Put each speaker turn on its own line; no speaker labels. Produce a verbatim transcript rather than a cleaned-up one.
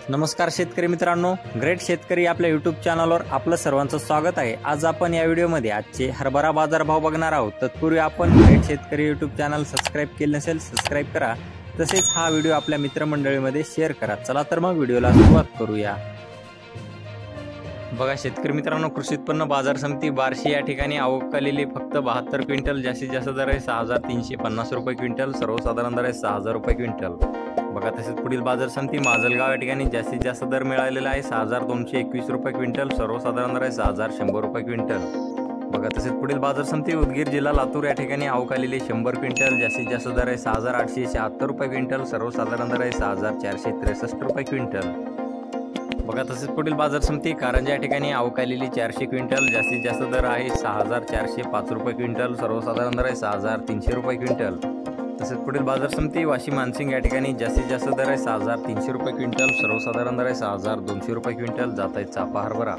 नमस्कार शेतकरी मित्रांनो, ग्रेट शेतकरी आपल्या यूट्यूब चॅनलवर आपलं सर्वांचं स्वागत आहे। आज आपण या व्हिडिओमध्ये आजचे हरभरा बाजार भाव बघणार आहोत। तत्पूर्वी आपण ग्रेट शेतकरी यूट्यूब चॅनल सबस्क्राइब केले नसेल सबस्क्राइब करा, तसेच हा व्हिडिओ आपल्या मित्रमंडळीमध्ये शेअर करा। चला तर मग व्हिडिओला सुरुवात करूया। बघा शेतकरी मित्रांनो, कृषी उत्पन्न बाजार समिती बार्शी या ठिकाणी आवक आलेली फक्त बहात्तर क्विंटल, जास्तीत जास्त दर आहे सहा हजार तीनशे पन्नास रुपये क्विंटल, सर्वसाधारण दर आहे सहा हजार रुपये क्विंटल। बघा तसेच पुढील बाजार समिती माजलगाव या ठिकाणी जास्तीत जास्त दर मिळालेला आहे सहा हजार दोनशे एकवीस रुपये क्विंटल, सर्वसाधारण दर आहे सहा हजार शंभर रुपये क्विंटल। बघा तसेच पुढील बाजार समिती उदगीर जिल्हा लातूर या ठिकाणी आवक आलेली शंभर क्विंटल, जास्तीत जास्त दर आहे सहा हजार आठशे शहात्तर रुपये क्विंटल, सर्वसाधारण दर आहे सहा हजार चारशे त्रेसष्ट रुपये क्विंटल। बघा तसेच पुढील बाजार समिती कारंजा या ठिकाणी आवक आलेली चारशे क्विंटल, जास्तीत जास्त दर आहे सहा हजार चारशे पाच रुपये क्विंटल, सर्वसाधारण दर आहे सहा हजार तीनशे रुपये क्विंटल। तसेच पुढील बाजार समिती वाशी मानसिंग या ठिकाणी जास्तीत जास्त दर आहे सहा हजार तीनशे रुपये क्विंटल, सर्वसाधारण दर आहे सहा हजार दोनशे रुपये क्विंटल। जात आहे चाफा हरभरा।